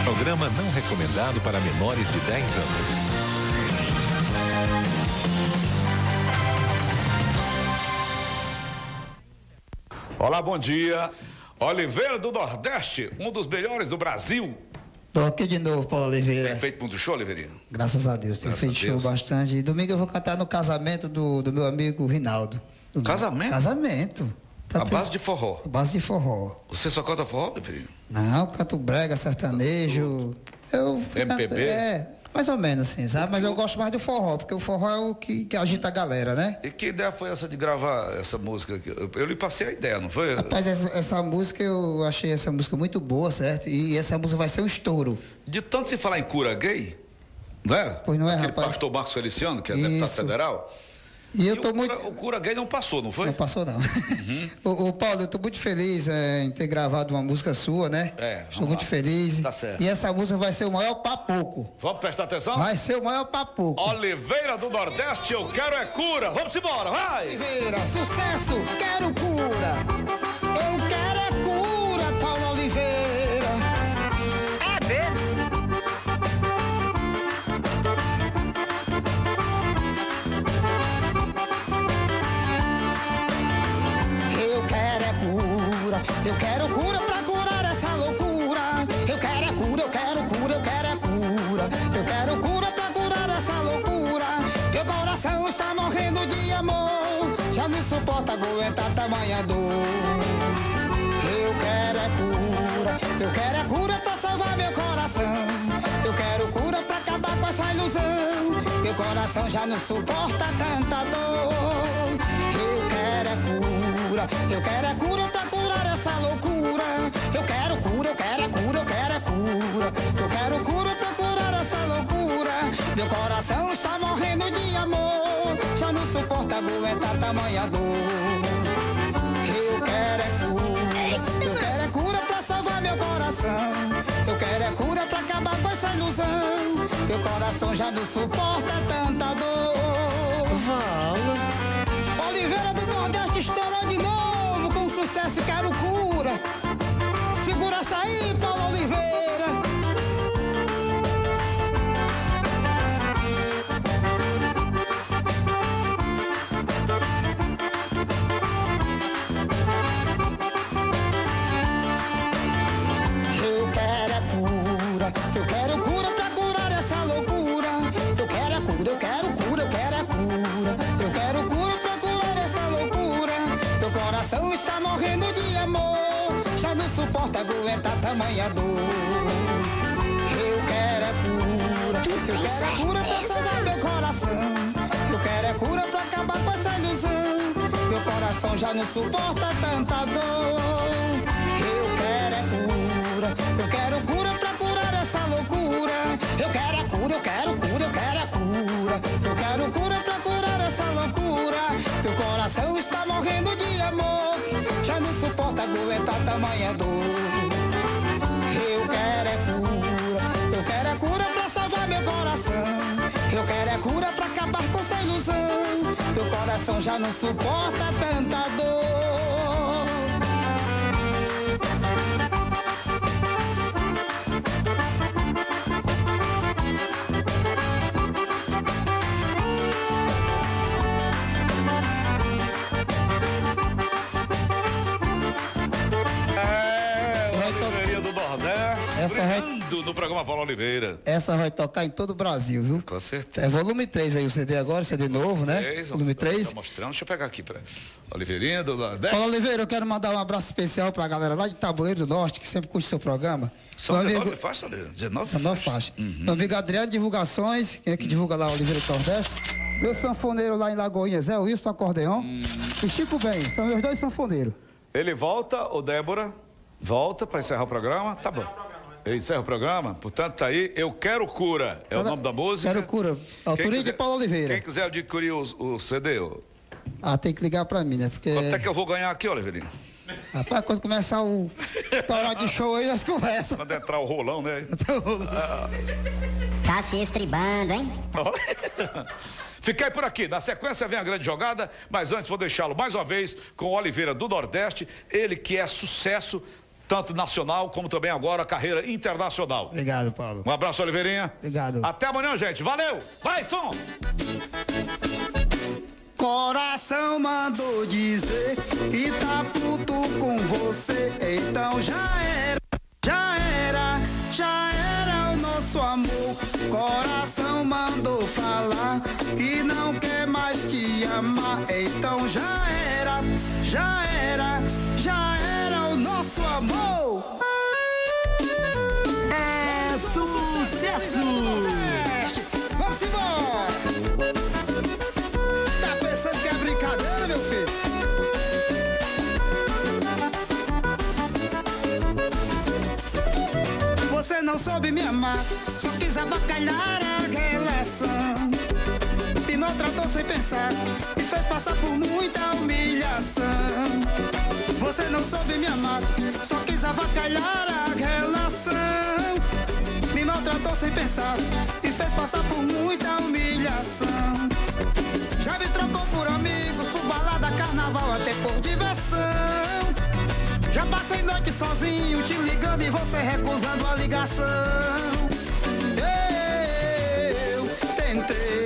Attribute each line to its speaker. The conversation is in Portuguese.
Speaker 1: Programa não recomendado para menores de 10 anos.
Speaker 2: Olá, bom dia. Oliveira do Nordeste, um dos melhores do Brasil.
Speaker 3: Tô aqui de novo, Paulo Oliveira.
Speaker 2: Tem feito muito show, Oliveirinha?
Speaker 3: Graças a Deus, tenho feito show bastante. E domingo eu vou cantar no casamento do meu amigo Rinaldo.
Speaker 2: Casamento?
Speaker 3: Casamento.
Speaker 2: A base de forró?
Speaker 3: A base de forró.
Speaker 2: Você só canta forró, Oliveirinha?
Speaker 3: Não, eu canto brega, sertanejo.
Speaker 2: MPB?
Speaker 3: Mais ou menos assim, sabe? Mas eu gosto mais do forró, porque o forró é o que agita a galera, né?
Speaker 2: E que ideia foi essa de gravar essa música aqui? Eu lhe passei a ideia, não foi?
Speaker 3: Rapaz, essa música, eu achei essa música muito boa, certo? E essa música vai ser um estouro.
Speaker 2: De tanto se falar em cura gay, não é?
Speaker 3: Pois não é,
Speaker 2: aquele
Speaker 3: rapaz?
Speaker 2: pastor Marcos Feliciano, que é deputado federal.
Speaker 3: E eu tô muito...
Speaker 2: O cura gay não passou, não foi?
Speaker 3: Não passou, não. O Paulo, eu tô muito feliz em ter gravado uma música sua, né? Estou muito feliz.
Speaker 2: Tá certo.
Speaker 3: E essa música vai ser o maior papoco.
Speaker 2: Vamos prestar atenção?
Speaker 3: Vai ser o maior papoco.
Speaker 2: Oliveira do Nordeste, eu quero é cura. Vamos embora, vai!
Speaker 3: Oliveira, sucesso, quero cura. Eu quero é cura, Paulo Oliveira. É mesmo? Eu quero cura pra curar essa loucura. Eu quero é cura, eu quero cura, eu quero é cura. Eu quero cura pra curar essa loucura. Meu coração está morrendo de amor, já não suporta aguentar tamanha dor. Eu quero é cura, eu quero é cura pra salvar meu coração. Eu quero cura pra acabar com essa ilusão. Meu coração já não suporta tanta dor. Eu quero é cura, eu quero é cura pra curar essa loucura. Eu quero cura, eu quero é cura, eu quero é cura. Eu quero cura pra curar essa loucura. Meu coração está morrendo de amor, já não suporta aguentar tamanha dor. Eu quero é cura, eu quero é cura pra salvar meu coração. Eu quero é cura pra acabar com essa ilusão. Meu coração já não suporta tanta dor. Oliveira do Nordeste estourou de novo com sucesso, quero cura. Segura essa aí, Paulo Oliveira. Eu quero é cura, eu quero cura pra curar essa loucura. Eu quero é cura, eu quero cura, eu quero é cura. Eu quero cura pra curar essa loucura. Meu coração está morrendo de amor, já não suporta aguentar tamanha dor. Eu quero é cura, eu quero é cura pra salvar meu coração. Eu quero é cura pra acabar com essa ilusão. Meu coração já não suporta tanta dor. Eu quero é cura, eu quero cura pra curar essa loucura. Eu quero é cura, eu quero cura, eu quero é cura. Eu quero cura pra curar essa loucura. Meu coração está morrendo de amor, já não suporta aguentar tamanha dor. Eu quero é cura, eu quero é cura pra salvar meu coração. Eu quero é cura pra acabar com essa ilusão. Meu coração já não suporta tanta dor.
Speaker 2: Oliveirinha do Nordeste. No programa Paulo Oliveira.
Speaker 3: Essa vai tocar em todo o Brasil, viu?
Speaker 2: Com certeza.
Speaker 3: É volume 3 aí, o CD agora, CD novo, né? Volume 3.
Speaker 2: Tá mostrando, deixa eu pegar aqui pra Oliveirinha do Nordeste.
Speaker 3: Paulo Oliveira, eu quero mandar um abraço especial pra galera lá de Tabuleiro do Norte, que sempre curte seu programa.
Speaker 2: São
Speaker 3: meu
Speaker 2: 19
Speaker 3: amigo...
Speaker 2: faixas, Oliveira?
Speaker 3: 19 faixas. Meu amigo Adriano Divulgações, quem é que divulga lá, Oliveira do Nordeste. Meu sanfoneiro lá em Lagoinhas é o Wilson Acordeão. E Chico Bem, são meus dois sanfoneiros.
Speaker 2: Ele volta, ô Débora, volta pra encerrar o programa. Tá bom. Ele encerra o programa, portanto tá aí. Eu Quero Cura, é o nome da música.
Speaker 3: Quero Cura, autoria de Paulo Oliveira.
Speaker 2: Quem quiser adquirir o CD,
Speaker 3: tem que ligar pra mim, né? Porque...
Speaker 2: Quanto é que eu vou ganhar aqui, Oliveirinho?
Speaker 3: Rapaz, quando começar o horário de show aí, nós conversamos.
Speaker 2: Quando entrar o rolão, né?
Speaker 4: Tá se estribando, hein?
Speaker 2: Fiquei por aqui. Na sequência vem a grande jogada, mas antes vou deixá-lo mais uma vez com o Oliveira do Nordeste, ele que é sucesso tanto nacional como também agora carreira internacional.
Speaker 3: Obrigado, Paulo.
Speaker 2: Um abraço, Oliveirinha.
Speaker 3: Obrigado.
Speaker 2: Até amanhã, gente. Valeu. Vai, som.
Speaker 3: Coração mandou dizer que tá puto com você. Então já era o nosso amor. Coração mandou falar que não quer mais te amar. Então já era o nosso amor. É sucesso! Vamos embora! Tá pensando que é brincadeira, meu filho? Você não soube me amar, só quis abacalhar a relação. Me maltratou sem pensar, me fez passar por muita humilhação. Você não soube me amar, só quis avacalhar a relação. Me maltratou sem pensar, me fez passar por muita humilhação. Já me trocou por amigos, por balada, carnaval, até por diversão. Já passei noite sozinho, te ligando e você recusando a ligação. Eu tentei